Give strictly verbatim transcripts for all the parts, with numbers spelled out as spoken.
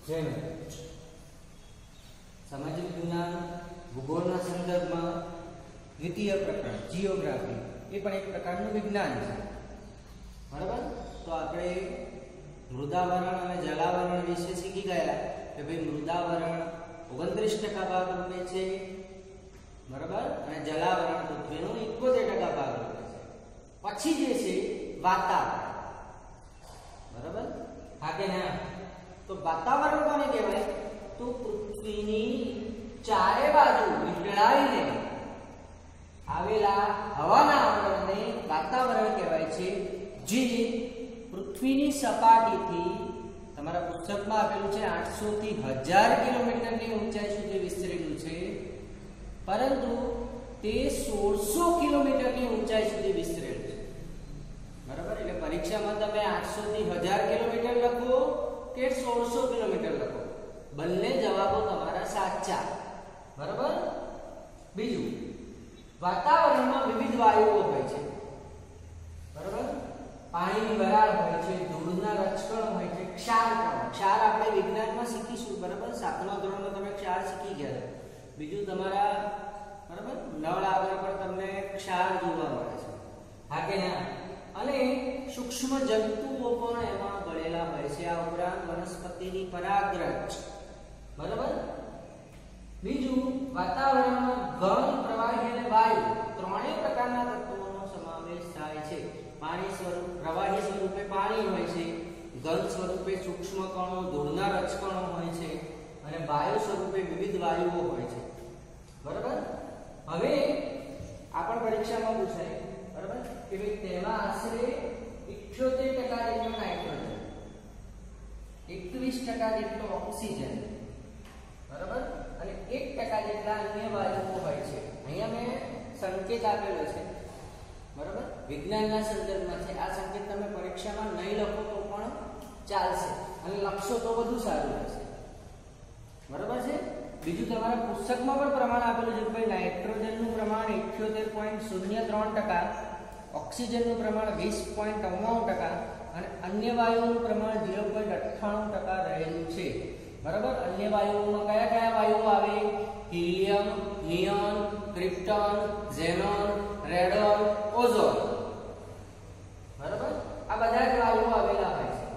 જેમ સામાજિક વિજ્ઞાન ભૂગોળના સંદર્ભમાં દ્વિતીય પ્રકરણ જીઓગ્રાફી એ પણ એક પ્રકારનું વિજ્ઞાન છે, બરાબર। તો આપણે મૃદાવરણ અને જલાવરણ વિશે શીખી ગયા કે ભાઈ મૃદાવરણ ઓગણત્રીસ ટકા ભાગ રૂપે છે, બરાબર, અને જલાવરણ પૃથ્વીનું એકોતેર ટકા ભાગ રૂપે છે। પછી જે છે વાતાવરણ, બરાબર, હા કે ના? તો વાતાવરણ કોને કહેવાય? તો પૃથ્વીની ચારે બાજુ વીંટળાઈને આવેલા હવાના આવરણને વાતાવરણ કહેવાય છે, જે પૃથ્વીની સપાટીથી તમારા પુસ્તકમાં આપેલું છે આઠસો થી હજાર કિલોમીટરની ઊંચાઈ સુધી વિસ્તરેલું છે, પરંતુ તે સોળસો કિલોમીટરની ઊંચાઈ સુધી વિસ્તરેલું છે, બરાબર। એટલે પરીક્ષામાં તમે આઠસો થી હજાર કિલોમીટર લખો કે સોળસો કિલોમીટર લખો, બંને જવાબો તમારા સાચા, બરાબર। બીજું, વાતાવરણમાં વિવિધ વાયુઓ હોય છે, બરાબર। પાણીની વરાળ હોય છે, ધૂળના રજકણ હોય છે, ક્ષાર કણો, ક્ષાર આપણે વિજ્ઞાનમાં શીખીશું, બરાબર। સાતમા ધોરણમાં તમે ક્ષાર શીખી ગયા। બીજું તમારા, બરાબર, નળ આવરણ પર તમને ક્ષાર જોવા મળે છે, હા કે ના? અને સૂક્ષ્મ જંતુઓ પણ એમાં ભળેલા હોય છે, આ ઉપરાંત વનસ્પતિની પરાગરજ, બરાબર। બીજું, વાતાવરણમાં ઘન, પ્રવાહી અને વાયુ ત્રણેય પ્રકારના તત્વોનો સમાવેશ થાય છે। પાણી સ્વરૂપ પ્રવાહી સ્વરૂપે પાણી હોય છે, ઘન સ્વરૂપે સૂક્ષ્મ કણો, ધૂળના રજકણો હોય છે, અને વાયુ સ્વરૂપે વિવિધ વાયુઓ હોય છે, બરાબર। હવે આ પણ પરીક્ષામાં પૂછાય, બરાબર, કે ભાઈ તેમાં આશરે ઇઠ્યોતેર ટકા જેટલો નાઇટ્રોજન, એકવીસ ટકા જેટલો ઓક્સિજન, બરાબર, અને એક ટકા જેટલા અન્ય વાયુઓ હોય છે। અહીંયા મેં સંકેત આપેલો છે, બરાબર, વિજ્ઞાનના સંદર્ભમાં છે। આ સંકેત તમે પરીક્ષામાં નહીં લખો તો પણ ચાલશે, અને લખશો તો વધુ સારું રહેશે, બરાબર છે। બીજું, તમારા પુસ્તકમાં પણ પ્રમાણ આપેલું છે કે ભાઈ નાઇટ્રોજનનું પ્રમાણ ઇઠ્યોતેર પોઈન્ટ શૂન્ય ત્રણ ટકા, ઓક્સિજનનું પ્રમાણ વીસ પોઈન્ટ નવ્વાણું ટકા અને અન્ય વાયુઓનું પ્રમાણ ઝીરો પોઈન્ટ અઠ્ઠાણું ટકા રહેલું છે, બરાબર। અન્ય વાયુઓમાં કયા કયા વાયુઓ આવે? Helium, neon, krypton, xenon, radon, ozone, બરાબર, આ બધા જ વાયુઓ આવેલા હોય છે।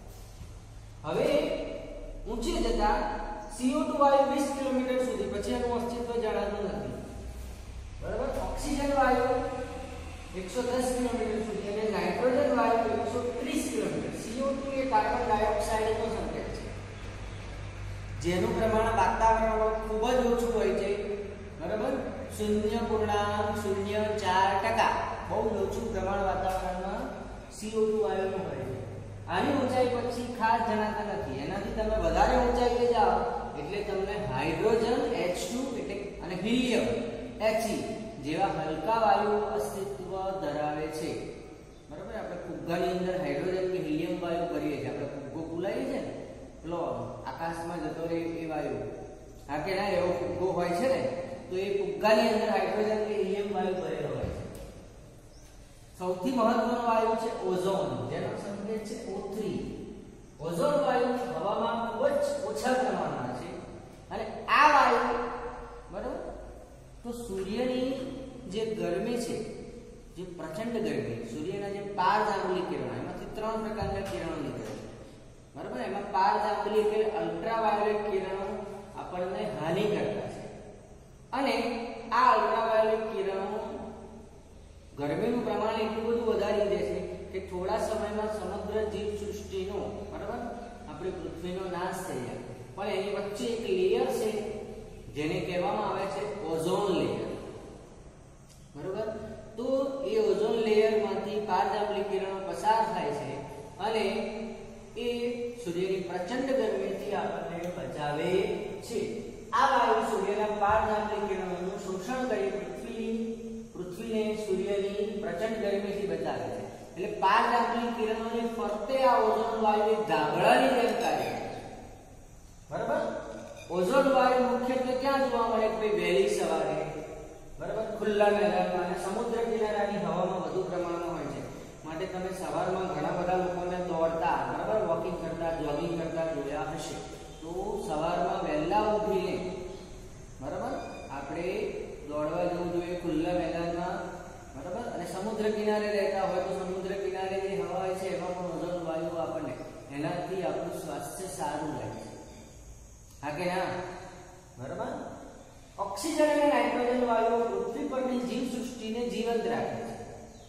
હવે ઊંચે જતા સી ઓ ટુ વાયુ વીસ કિલોમીટર સુધી, પછી એનું અસ્તિત્વ જણાતું નથી, બરાબર। ઓક્સિજન વાયુ એકસો દસ કિલોમીટર સુધી અને નાઇટ્રોજન વાયુ એકસો ત્રીસ કિલોમીટર। સી ઓ ટુ એ કાર્બન ડાયોક્સાઇડનો સંકેત છે, જેનું પ્રમાણ વાતાવરણમાં ખૂબ જ ઓછું હોય છે, બરાબર, શૂન્ય પૂર્ણાંક શૂન્ય ચાર ટકા, બહુ ઓછું પ્રમાણ વાતાવરણમાં સી ઓ ટુ વાયુનું હોય છે। આની ઊંચાઈ પછી ખાસ જણાતા નથી, એનાથી તમે વધારે ઊંચાઈએ જાઓ એટલે તમને હાઇડ્રોજન એચ ટુ એટલે અને હિલિયમ એચઈ જેવા હલકા વાયુઓ અસ્તિત્વ ધરાવે છે, બરાબર। આપણે ફુગ્ગાની અંદર હાઇડ્રોજન કે હિલિયમ વાયુ કરીએ છીએ, આપણે ફુગ્ગો ફૂલાઈએ છીએ ને, પેલો આકાશમાં જતો રહે એ વાયુ, હા કે ના? એવો ફુગ્ગો હોય છે ને, તો એ ફુગ્ગાની અંદર હાઇડ્રોજન કે હિલિયમ વાયુ ભરેલો હોય છે। સૌથી મહત્વનો વાયુ છે ઓઝોન, જેનો સંકેત છે ઓ થ્રી। ઓઝોન વાયુ હવામાં ખૂબ જ ઓછા પ્રમાણમાં છે, અને આ વાયુ, બરાબર, તો સૂર્યની જે ગરમી છે, જે પ્રચંડ ગરમી, સૂર્યના જે પારજાંબલી કિરણો, એમાંથી ત્રણ પ્રકારના કિરણો નીકળે છે, બરાબર। એમાં પારજાંબલી એટલે અલ્ટ્રાવાયોલેટ કિરણો આપણને હાનિ કરતા છે, અને આ અલ્ટ્રાવાયોલેટ કિરણો ગરમીનું પ્રમાણ એટલું બધું વધારી દે છે કે થોડા સમયમાં સમગ્ર જીવસૃષ્ટિનો, બરાબર, આપણી પૃથ્વીનો નાશ થઈ જાય, પણ એની વચ્ચે એક લેયર છે જેને કહેવામાં આવે છે ઓઝોન લેયર, બરાબર। તો એ ઓઝોન લેયરમાંથી પારજાંબલી કિરણો પસાર થાય છે અને એ સૂર્યની પ્રચંડ ગરમીથી આપણને બચાવે છે। આ વાયુ સૂર્યના પારજાંબલી કિરણોનું શોષણ કરી પૃથ્વી પૃથ્વીને સૂર્યની પ્રચંડ ગરમીથી બચાવે છે। એટલે પારજાંબલી કિરણોની ફરતે આ ઓઝોન વાયુ એક ધાબળાની જેમ કાર્ય કરે છે, બરાબર। ઓઝોન વાયુ મુખ્યત્વે ક્યાં જોવા મળે? કે વહેલી સવારે, બરાબર, ખુલ્લા મેદાનમાં અને સમુદ્ર કિનારાની હવામાં વધુ પ્રમાણમાં હોય છે, માટે તમે સવારમાં ઘણા બધા લોકોને દોડતા, બરાબર, વોકિંગ કરતા, જોગિંગ કરતા જોયા હશે, તો ઉભીને, બરાબર, આપણે દોડવા જવું જોઈએ ખુલ્લા મેદાનમાં, બરાબર, અને સમુદ્ર કિનારે રહેતા હોય તો સમુદ્ર કિનારે જે હવા હોય છે એમાં પણ ઓઝોન વાયુ આપણને એનાથી આપણું સ્વાસ્થ્ય સારું રહે છે. હા કે ના? બરાબર. ઓક્સિજન અને નાઇટ્રોજન વાયુ પૃથ્વી પરની જીવસૃષ્ટિને જીવંત રાખે છે.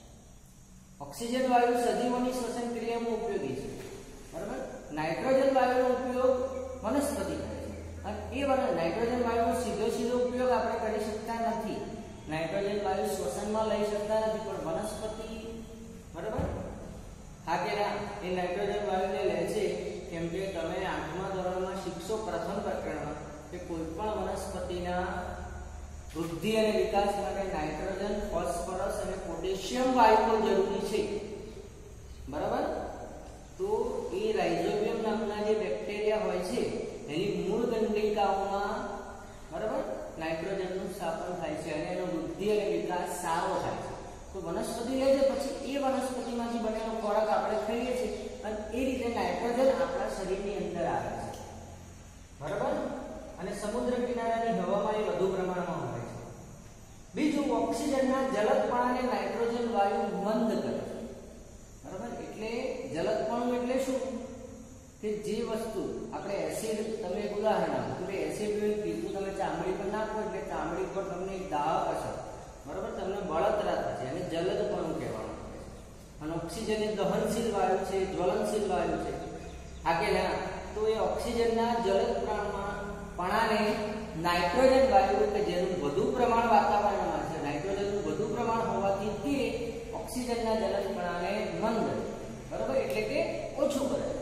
ઓક્સિજન વાયુ સજીવોની શ્વસન ક્રિયામાં ઉપયોગી છે, બરાબર. નાઇટ્રોજન વાયુનો ઉપયોગ વનસ્પતિ કરે છે, અને એ વન નાઇટ્રોજન વાયુનો સીધો સીધો ઉપયોગ આપણે કરી શકતા નથી. નાઇટ્રોજન વાયુ શ્વસનમાં લઈ શકતા નથી, પણ વનસ્પતિ, બરાબર, હા કે ના, એ નાઇટ્રોજન વાયુને લે છે. કેમ કે તમે આઠમા ધોરણમાં શીખશો પ્રથમ પ્રકરણમાં કે કોઈ પણ વનસ્પતિના વૃદ્ધિ અને વિકાસ માટે નાઇટ્રોજન, ફોસ્ફરસ અને પોટેશિયમ વાયુઓ જરૂરી છે, બરાબર. તો એ રાઇઝોબિયમ નામના જે બેક્ટેરિયા હોય છે એની મૂળ ગંડિકાઓમાં, બરાબર, નાઇટ્રોજનનું સ્થાપન થાય છે અને એનો વૃદ્ધિ અને વિકાસ સારો થાય છે. તો વનસ્પતિ લે છે, પછી એ વનસ્પતિમાંથી બનેલો ખોરાક આપણે ખાઈએ છીએ અને એ રીતે નાઇટ્રોજન આપણા શરીરની અંદર આવે છે, બરાબર. અને સમુદ્ર કિનારાની હવામાં એ વધુ પ્રમાણમાં હોય છે. બીજું, ઓક્સિજનના જલદપણાને નાઇટ્રોજન વાયુ મંદ કરે છે, બરાબર. એટલે જલદપણું એટલે શું? કે જે વસ્તુ આપણે એસિડ, તમે એક ઉદાહરણ આપો કે એસિડ પીતું તમે ચામડી પર નાખો એટલે ચામડી પર તમને એક દાહક હશે, બરાબર, તમને બળતરા થશે, અને જલદપણું કહેવામાં આવે છે. અને ઓક્સિજન એ દહનશીલ વાયુ છે, જ્વલનશીલ વાયુ છે, હા કે ના? તો એ ઓક્સિજનના જલદ પ્રમાણમાં પણાને નાઇટ્રોજન વાયુ કે જેનું વધુ પ્રમાણ વાતાવરણમાં છે, નાઇટ્રોજનનું વધુ પ્રમાણ હોવાથી તે ઓક્સિજનના જલદપણાને મંદ, બરાબર, એટલે કે ઓછું કરે છે.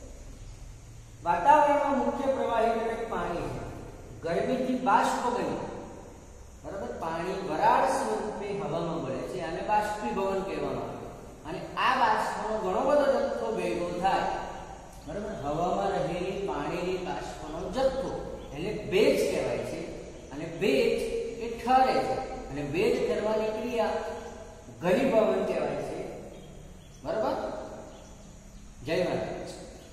વાતાવરણમાં મુખ્ય પ્રવાહી ઘટક પાણી છે. ગરમીથી બાષ્પ બની, બરાબર, પાણી વરાળ સ્વરૂપે હવામાં ભળે છે, આને બાષ્પીભવન કહેવામાં આવે. અને આ બાષ્પનો ઘણો બધો જથ્થો ભેગો થાય, બરાબર, હવામાં રહેલી પાણીની બાષ્પનો જથ્થો એટલે ભેજ કહેવાય છે. અને ભેજ એ ઠરે છે, અને ભેજ ઠરવાની ક્રિયા ઘનીભવન કહેવાય છે, બરાબર. જય માતા.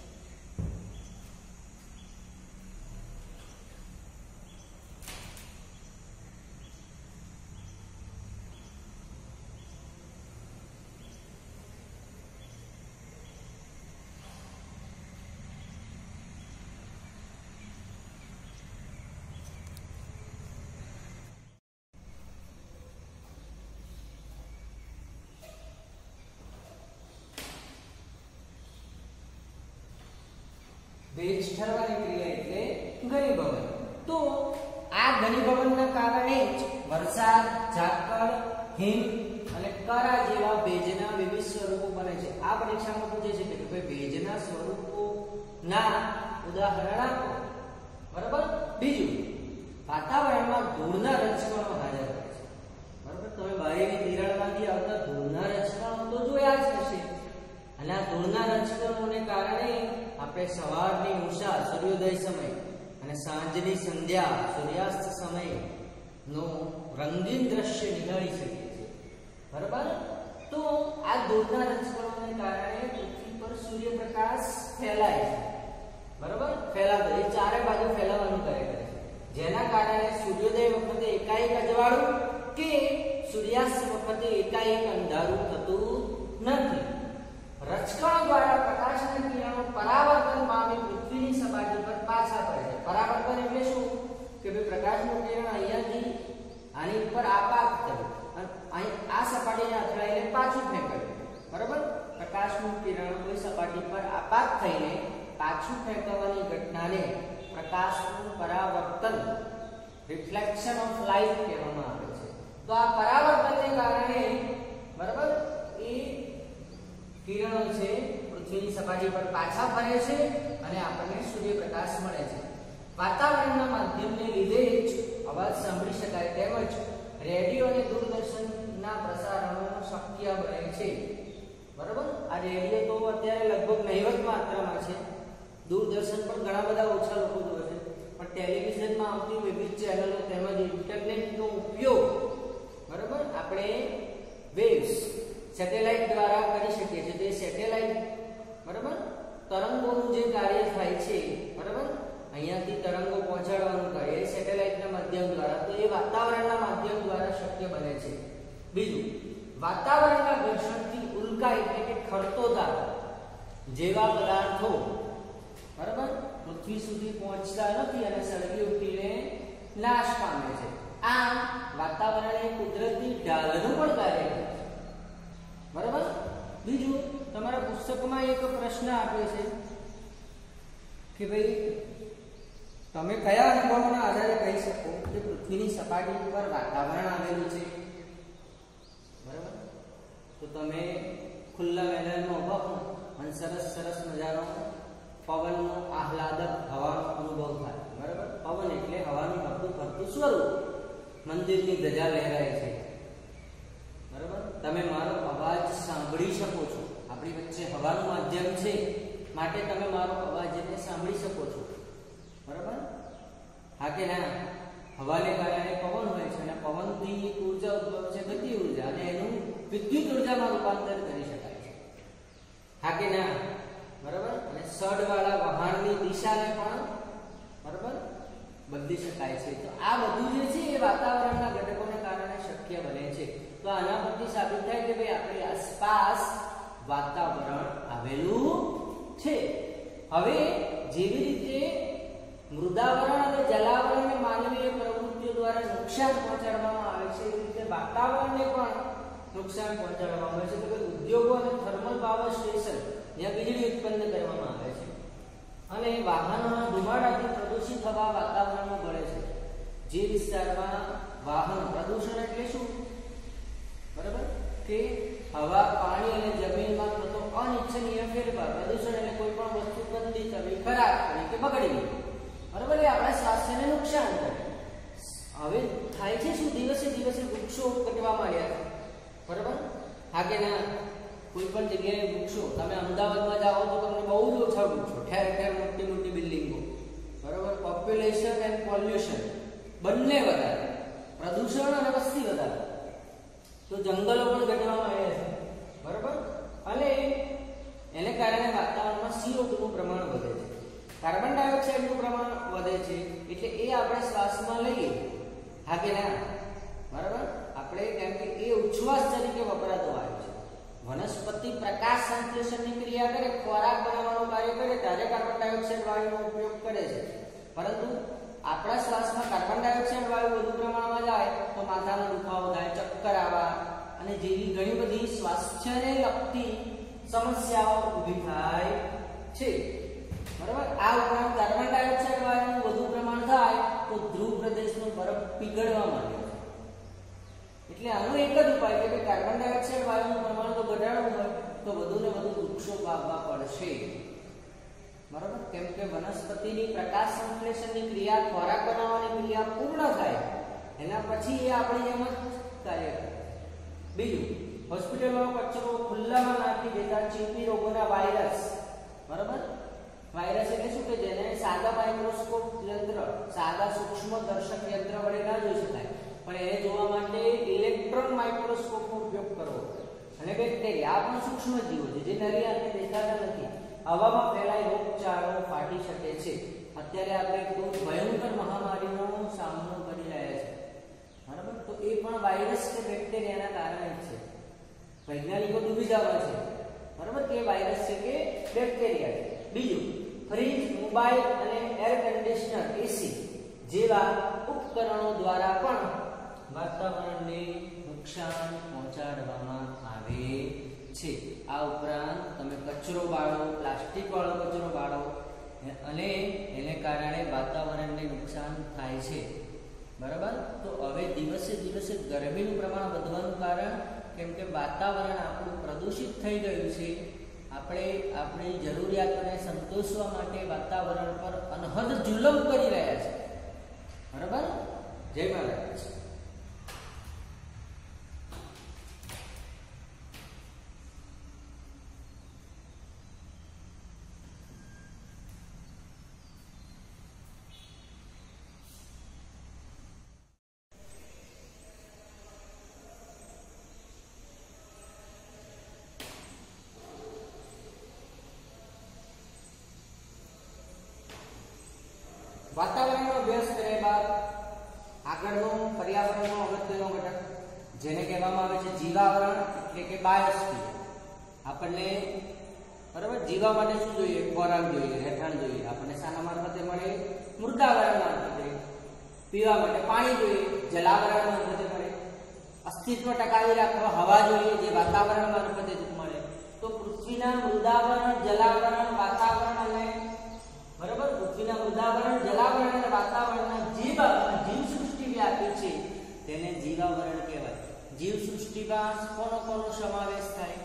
ભેજ ઠરવાની ક્રિયા એટલે ઘનીભવન. તો આ ઘનીભવનના કારણે જ વરસાદ, ઝાકળ, હિમ અને કરા જેવા ભેજના વિવિધ સ્વરૂપો બને છે. આ પરીક્ષામાં પૂછે છે કે ભાઈ ભેજના સ્વરૂપોના ઉદાહરણ આપો, બરાબર. બીજું, વાતાવરણમાં ધૂળના રજકણો હાજર હોય છે, બરાબર. તમે બહારની તિરાડમાંથી આવતા ધૂળના રજકણો તો જોયા જ હશે. અને આ ધૂળના રજકણોને કારણે આપણે સવારની ઉષા, સૂર્યોદય સમય, અને સાંજની સંધ્યા, સૂર્યાસ્ત સમયનો રંગીન દ્રશ્ય નિહાળી શકીએ છીએ, બરાબર. તો આ ધૂળના રજકણોને કારણે પૃથ્વી પર સૂર્યપ્રકાશ ફેલાય છે, બરાબર, ફેલાતો એ ચારે બાજુ ફેલાવાનું કાર્ય કરે છે, જેના કારણે સૂર્યોદય વખતે એકાએક અજવાળું કે સૂર્યાસ્ત વખતે એકાએક અંધારું થતું નથી. રજકણો દ્વારા પ્રકાશના કિરણો પરાવર્તન પામી પૃથ્વીની સપાટી પર પાછા પડે છે. પરાવર્તન એટલે શું? કે ભાઈ પ્રકાશનું કિરણ અહીંયાથી આની ઉપર આપાત થયું અને અહીં આ સપાટીને અથડાઈને પાછું ફેંકાયું, બરાબર. પ્રકાશનું કિરણ કોઈ સપાટી પર આપાત થઈને પાછું ફેંકવાની ઘટનાને પ્રકાશનું પરાવર્તન, રિફ્લેક્શન ઓફ લાઇટ કહેવામાં આવે છે. તો આ પરાવર્તનને કારણે, બરાબર, એ કિરણો છે પૃથ્વીની સપાટી પર પાછા ફરે છે અને આપણને સૂર્યપ્રકાશ મળે છે. વાતાવરણના માધ્યમને લીધે જ અવાજ સાંભળી શકાય, તેમજ રેડિયો અને દૂરદર્શનના પ્રસારણો શક્ય બને છે, બરાબર. આ રેડિયો તો અત્યારે લગભગ નહિવત માત્રામાં છે, દૂરદર્શન પણ ઘણા બધા ઓછા લોકો જોવે છે, પણ ટેલિવિઝનમાં આવતી વિવિધ ચેનલો તેમજ ઇન્ટરનેટનો ઉપયોગ, બરાબર, આપણે વેવ્સ, સેટેલાઇટ દ્વારા કરી શકીએ છીએ. તે સેટેલાઇટ, બરાબર, તરંગોનું જે કાર્ય થાય છે, બરાબર, અહીંયાથી તરંગો પહોંચાડવાનું માધ્યમ દ્વારા, તો એ વાતાવરણના માધ્યમ દ્વારા શક્ય બને છે. બીજું, વાતાવરણના ઘર્ષણથી ઉલ્કા એટલે કે ખરતોતા જેવા પદાર્થો બરાબર પૃથ્વી સુધી પહોંચતા નથી અને સળગી ઉઠીને નાશ પામે છે. આમ વાતાવરણ એ કુદરતી ઢાલનું પણ કાર્ય કરે છે. બરાબર. બીજું, તમારા પુસ્તકમાં એક પ્રશ્ન આપ્યો છે કે ભાઈ તમે કયા અનુભવોના આધારે કહી શકો કે પૃથ્વીની સપાટી પર વાતાવરણ આવેલું છે. બરાબર. તો તમે ખુલ્લા મેદાનમાં ઉભા હો અને સરસ સરસ મજાનો પવનનો આહલાદક હવાનો અનુભવ થાય. બરાબર. પવન એટલે હવાનું હરતું ફરતું સ્વરૂપ. મંદિરની ધજા લહેરાય છે. બરાબર. તમે મારો અવાજ સાંભળી શકો છો. આપણી વચ્ચે હવાનું માધ્યમ છે માટે તમે મારો અવાજને સાંભળી શકો છો. બરાબર. હા કે ના? હવાને કારણે પવન હોય છે અને પવનથી એક ઉર્જા ઉદ્ભવે છે, ગતિ ઉર્જા, અને એનું વિદ્યુત ઉર્જામાં રૂપાંતર કરી શકાય છે. હા કે ના? બરાબર. અને સડવાળા વહાણની દિશાને પણ બરાબર બદલી શકાય છે. તો આ બધું જે છે એ વાતાવરણના ઘટકોને કારણે શક્ય બને છે. તો આના પરથી સાબિત થાય કે ભાઈ આપણી આસપાસ વાતાવરણ આવેલું છે. હવે જેવી રીતે મૃદાવરણ અને જલાવરણને માનવીય પ્રવૃત્તિઓ દ્વારા નુકસાન પહોંચાડવામાં આવે છે, એવી રીતે વાતાવરણને પણ નુકસાન પહોંચાડવામાં આવે છે. તો કે ઉદ્યોગો અને થર્મલ પાવર સ્ટેશન જ્યાં વીજળી ઉત્પન્ન કરવામાં આવે છે અને વાહનોના ધુમાડાથી પ્રદૂષિત હવા વાતાવરણમાં ભળે છે. જે વિસ્તારમાં વાહન પ્રદૂષણ એટલે શું? બરાબર કે હવા, પાણી અને જમીનમાં થતો અનિચ્છનીય ફેરફાર. પ્રદૂષણ એટલે કોઈ પણ વસ્તુ ગંદી થવી, ખરાબ થવી કે બગડવી. બરાબર. એ આપણા સ્વાસ્થ્યને નુકસાન કરે. હવે થાય છે શું? દિવસે દિવસે વૃક્ષો કટવા માંડ્યા છે. બરાબર. હા કે ના? કોઈ પણ જગ્યાએ વૃક્ષો, તમે અમદાવાદમાં જાઓ તો તમને બહુ જ ઓછા વૃક્ષો, ઠેર ઠેર મોટી મોટી બિલ્ડિંગો. બરાબર. પોપ્યુલેશન એન્ડ પોલ્યુશન બંને વધારે, પ્રદૂષણ અને વસ્તી વધારે. તો જંગલો પણ ઘટવામાં આવ્યા છે. બરાબર. અને એને કારણે વાતાવરણમાં સી ઓ ટુ નું પ્રમાણ વધે છે, કાર્બન ડાયોક્સાઇડનું પ્રમાણ વધે છે. એટલે એ આપણે શ્વાસમાં લઈએ. હા કે ના? બરાબર. આપણે કેમ કે એ ઉચ્છ્વાસ તરીકે વપરાતો આવે છે. વનસ્પતિ પ્રકાશ સંશ્લેષણની ક્રિયા કરે, ખોરાક બનાવવાનું કાર્ય કરે ત્યારે કાર્બન ડાયોક્સાઇડ વાયુનો ઉપયોગ કરે છે. પરંતુ આપણા શ્વાસમાં કાર્બન ડાયોક્સાઇડ વાયુ વધુ પ્રમાણમાં જાય તો માથાનો દુખાવો થાય, ચક્કર આવવા અને જેવી ઘણી બધી સ્વાસ્થ્યને લગતી સમસ્યાઓ ઊભી થાય છે. બરાબર. આ ઉપરાંત કાર્બન ડાયોક્સાઇડ વાયુનું વધુ પ્રમાણ થાય તો ધ્રુવ પ્રદેશનો બરફ પીગળવા માંડે છે. એટલે આનો એક જ ઉપાય કે કાર્બન ડાયોક્સાઇડ વાયુનું પ્રમાણ તો ઘટાડવું હોય તો વધુ ને વધુ વૃક્ષો વાવવા પડશે. બરાબર. કેમ કે વનસ્પતિની પ્રકાશ સંશ્લેષણની ક્રિયા, ખોરાક બનાવવાની ક્રિયા પૂર્ણ થાય એના પછી એ આપણી જેમ જ કાર્ય કરે. બીજું, હોસ્પિટલમાં કચરો ખુલ્લામાં નાખી દેતા ચેપી રોગોના વાયરસ. બરાબર. વાયરસ એટલે શું કે જેને સાદા માઇક્રોસ્કોપ યંત્ર, સાદા સૂક્ષ્મ દર્શક યંત્ર વડે ના જોઈ શકાય, પણ એને જોવા માટે ઇલેક્ટ્રોન માઇક્રોસ્કોપનો ઉપયોગ કરવો. અને બેક્ટેરિયા આ પણ સૂક્ષ્મ જીવો છે જે નરી આંખે દેખાતા નથી. હવામાં ફેલાઈ રોગચાળો ફાટી શકે છે. અત્યારે આપણે ખૂબ ભયંકર મહામારીનો સામનો કરી રહ્યા છીએ. બરાબર. તો એ પણ વાયરસ કે બેક્ટેરિયાના કારણે જ છે. વૈજ્ઞાનિકો ડૂબી જવા છે. બરાબર. કે વાયરસ છે કે બેક્ટેરિયા છે. બીજું, ફ્રીજ, મોબાઈલ અને એર કન્ડિશનર, એસી જેવા ઉપકરણો દ્વારા પણ વાતાવરણને નુકસાન પહોંચાડવામાં આવે છે. આ ઉપરાંત તમે કચરો બાળો, પ્લાસ્ટિક વાળો કચરો બાળો અને એને કારણે વાતાવરણને નુકસાન થાય છે. બરાબર. તો હવે દિવસે દિવસે ગરમીનું પ્રમાણ વધવાનું કારણ કેમ કે વાતાવરણ આપણું પ્રદૂષિત થઈ ગયું છે. આપણે આપણી જરૂરિયાતોને સંતોષવા માટે વાતાવરણ પર અનહદ જુલમ કરી રહ્યા છે. બરાબર. જય મહારાજ. વાતાવરણનો અભ્યાસ કર્યા બાદ આગળનો પર્યાવરણનો અગત્યનો ઘટક જેને કહેવામાં આવે છે જીવાવરણ એટલે કે બાયોસ્ફિયર. આપણને બરાબર જીવા માટે શું જોઈએ? ખોરાક જોઈએ, રહેઠાણ જોઈએ. આપણને શાના મારફતે મળે? મૃદાવરણ મારફતે. પીવા માટે પાણી જોઈએ, જલાવરણ મારફતે મળે. અસ્તિત્વ ટકાવી રાખવા હવા જોઈએ, જે વાતાવરણ મારફતે મળે. તો પૃથ્વીના મૃદાવરણ, જલાવરણ, વાતાવરણ અને બરાબર પૃથ્વીના મૃદાવરણ, જલાવરણ અને વાતાવરણના જીવ જીવ સૃષ્ટિ વ્યાપી છે તેને જીવાવરણ કહેવાય. જીવ સૃષ્ટિમાં કોનો કોનો સમાવેશ થાય?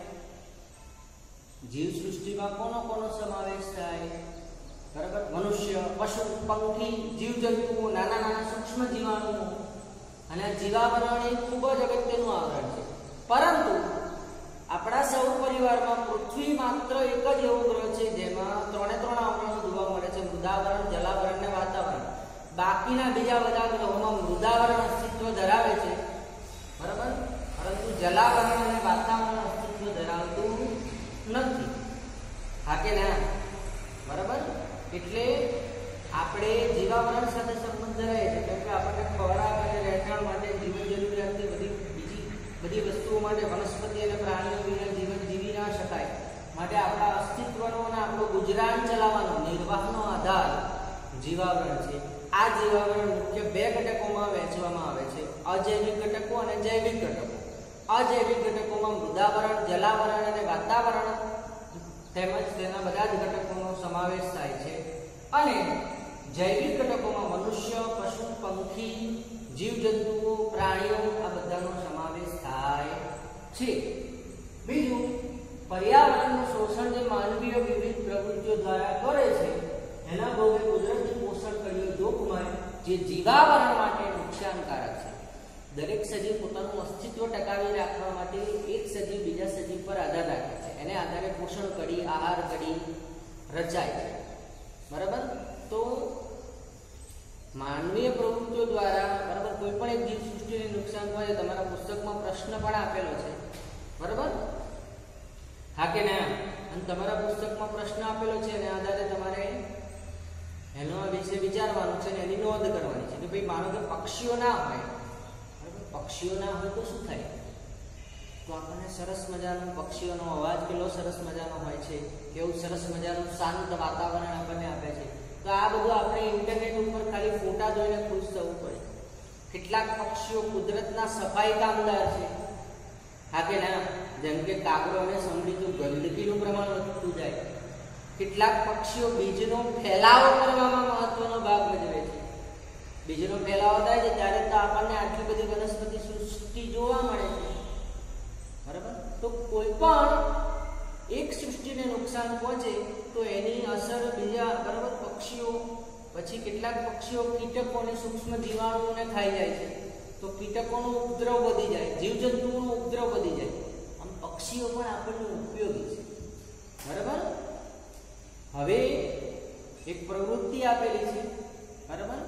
જીવ સૃષ્ટિમાં કોનો કોનો સમાવેશ થાય? બરાબર મનુષ્ય, પશુ, પંખી, જીવજંતુઓ, નાના નાના સૂક્ષ્મ જીવાણુઓ. અને આ જીવાવરણ એ ખૂબ જ અગત્યનું આવરણ છે. પરંતુ આપણા સૌર પરિવારમાં પૃથ્વી માત્ર એક જ એવો ગ્રહ છે જેમાં ત્રણે ત્રણ આવરણો જોવા મળે છે: મૃદાવરણ, જલાવરણ અને વાતાવરણ. બાકીના બીજા બધા ગ્રહોમાં મૃદાવરણ અસ્તિત્વ ધરાવે છે, બરાબર, પરંતુ જલાવરણ અને વાતાવરણ અસ્તિત્વ ધરાવતું નથી. હા કે ના? બરાબર. એટલે આપણે જીવાવરણ સાથે સંબંધ રહે છે કેમ કે આપણને ખોરાક અને રહેઠાણ માટે, જીવન જરૂરિયાતની બધી બીજી બધી વસ્તુઓ માટે વનસ્પતિ અને પ્રાણીઓ વિના જીવન જીવી ના શકાય. માટે આપણા અસ્તિત્વનો અને આપણું ગુજરાન ચલાવવાનો નિર્વાહનો આધાર જીવાવરણ છે. આ જીવાવરણ મુખ્ય બે ઘટકોમાં વહેંચવામાં આવે છે: અજૈવિક ઘટકો અને જૈવિક ઘટકો. અજૈવિક ઘટકોમાં મૃદાવરણ, જલાવરણ અને વાતાવરણ તેમજ તેના બધા જ ઘટકોનો સમાવેશ થાય છે. અને જૈવિક ઘટકોમાં મનુષ્ય, પશુ, પંખી, જીવજંતુઓ, પ્રાણીઓ આ બધાનો સમાવેશ થાય છે. બીજું, પર્યાવરણનું શોષણ જે માનવીય વિવિધ પ્રવૃત્તિઓ દ્વારા કરે છે એના ભોગે કુદરતી પોષણ કડીઓ જોખમાય, જે જીવાવરણ માટે નુકસાનકારક છે. દરેક સજીવ પોતાનું અસ્તિત્વ ટકાવી રાખવા માટે એક સજીવ બીજા સજીવ પર આધાર રાખે છે. એને આધારે પોષણ કડી, આહાર કડી રચાય છે. બરાબર. તો માનવીય પ્રવૃત્તિઓ દ્વારા બરાબર કોઈ પણ એક જીવ સૃષ્ટિને નુકસાન થાય. તમારા પુસ્તકમાં પ્રશ્ન પણ આપેલો છે, બરાબર? હા કે ના? અને તમારા પુસ્તકમાં પ્રશ્ન આપેલો છે અને આધારે તમારે એનો વિશે વિચારવાનું છે અને એની નોંધ કરવાની છે કે ભાઈ માનો કે પક્ષીઓ ના હોય, બરાબર, પક્ષીઓ ના હોય તો શું થાય? તો આપણને સરસ મજાનો પક્ષીઓનો અવાજ કેટલો સરસ મજાનો હોય છે, કેવું સરસ મજાનું શાંત વાતાવરણ આપણને આપે છે. તો આ બધું આપણે ઇન્ટરનેટ ઉપર ખાલી ફોટા જોઈને ખુશ થવું પડે. કેટલાક પક્ષીઓ કુદરતના સફાઈ કામદાર છે. હા કે ના? જેમ કે કાગડો અને સમડી તો ગંદકીનું પ્રમાણ વધતું જાય. કેટલાક પક્ષીઓ બીજનો ફેલાવો કરવામાં મહત્વનો ભાગ ભજવે છે. બીજનો ફેલાવો થાય છે ત્યારે તો આપણને આટલી બધી વનસ્પતિ સૃષ્ટિ જોવા મળે છે, બરાબર? તો કોઈ પણ એક સૃષ્ટિને નુકસાન પહોંચે તો એની અસર બીજા, બરાબર, પક્ષીઓ, પછી કેટલાક પક્ષીઓ કીટકો અને સૂક્ષ્મ જીવાણુઓને ખાઈ જાય છે. તો કીટકોનો ઉપદ્રવ વધી જાય, જીવજંતુઓનો ઉપદ્રવ વધી જાય. આમ પક્ષીઓ પણ આપણને ઉપયોગી છે, બરાબર. હવે એક પ્રવૃત્તિ આપેલી છે, બરાબર.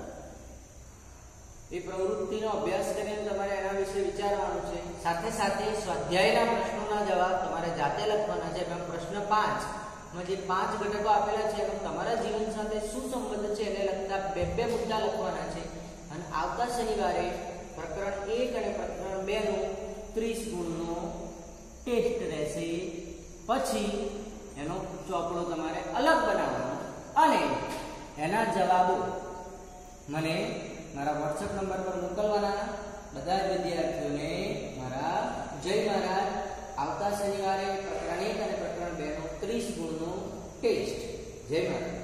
એ પ્રવૃત્તિનો અભ્યાસ કરીને તમારે એના વિશે વિચારવાનું છે. સાથે સાથે સ્વાધ્યાયના પ્રશ્નોના જવાબ તમારે જાતે લખવાના છે. એમાં પ્રશ્ન પાંચ માં જે પાંચ ઘટકો આપેલા છે એનો તમારા જીવન સાથે શું સંબંધ છે એને લગતા બે બે મુદ્દા લખવાના છે. અને આવતા શનિવારે પ્રકરણ એક અને પ્રકરણ બે નો ત્રીસ ગુણનો ટેસ્ટ રહેશે. પછી એનો ચોપડો તમારે અલગ બનાવવાનો અને એના જવાબો મને મારા વોટ્સએપ નંબર પર મોકલવાના. બધા જ વિદ્યાર્થીઓને મારા જય મહારાજ. આવતા શનિવારે પ્રકરણ એક અને પ્રકરણ બે નો ત્રીસ ગુણનો ટેસ્ટ. જય મહારાજ.